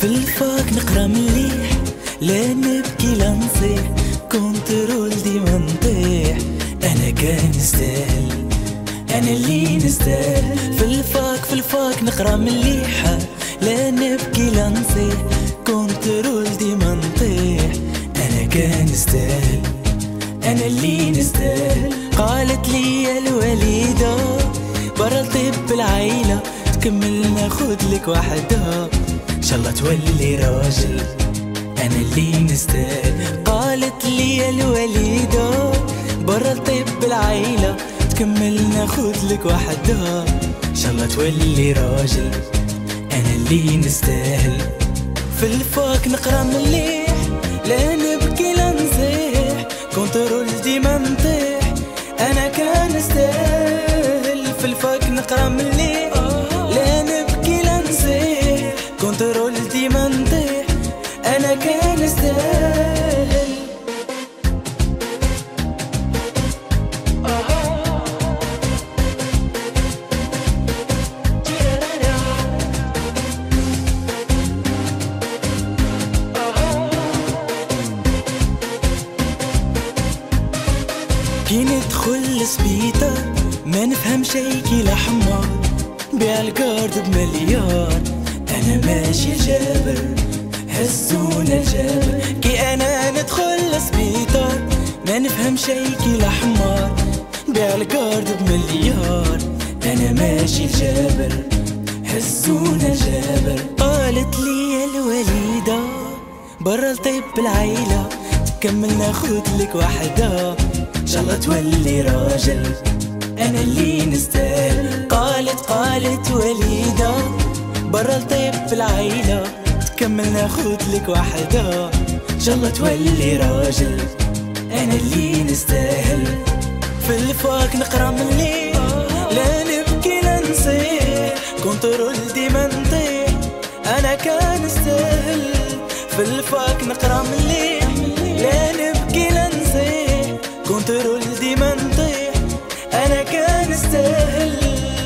في الفاك نقرا مليح، لا نبكي لا نصيح، كونترول ديما نطيح. انا كان نستاهل، انا اللي نستاهل. في الفاك نقرا مليح، لا نبكي لا نصيح، كونترول ديما نطيح. انا كان نستاهل، انا اللي نستاهل. قالت لي الوالدة برا طب العيلة، تكمل ناخد لك وحدة ان شاء الله تولي راجل. انا اللي نستاهل. قالت لي الوالدة برا طب العيلة، تكمل ناخد لك وحدة ان شاء الله تولي راجل. انا اللي نستاهل. في الفاك نقرا مليح، لا نبكي لا نصيح، كونترول ديما نطيح. انا كان نستاهل. في الفاك نقرا مليح، لا نبكي لا نصيح، كونترول ديما نطيح. انا كان نستاهل. كي ندخل لسبيطار ما نفهم شي كي الحمار، بيع الكارد بمليار. انا ماشي الجابر، هزونا الجابر. كي انا ندخل لسبيطار ما نفهم شي كي الحمار، بيع الكارد بمليار. انا ماشي الجابر، هزونا الجابر. قالت لي الوالدة برا لطب العيلة، تكمل ناخد لك وحدة ان شاء الله تولي راجل. انا اللي نستاهل. قالت وليدة برا لطب العيلة، تكمل ناخد لك وحدة ان شاء الله تولي راجل. انا اللي نستاهل. في الفاك نقرا مليح، لا نبكي لا نصيح، كونترول ديما نطيح. انا كان نستاهل. في الفاك نقرا مليح، لا نبكي لا نصيح، كونترول ديما نطيح. انا كان نستاهل.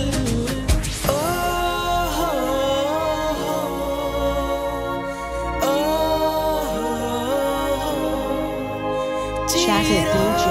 Shattered DJ.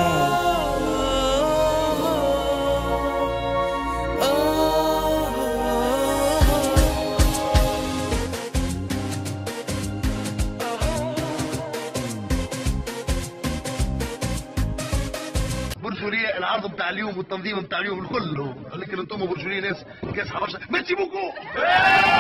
برجولية العرض بتاع اليوم والتنظيم بتاع اليوم كله، لكن انتم برجولية ناس كاس حبشة. ميرسي بوكو.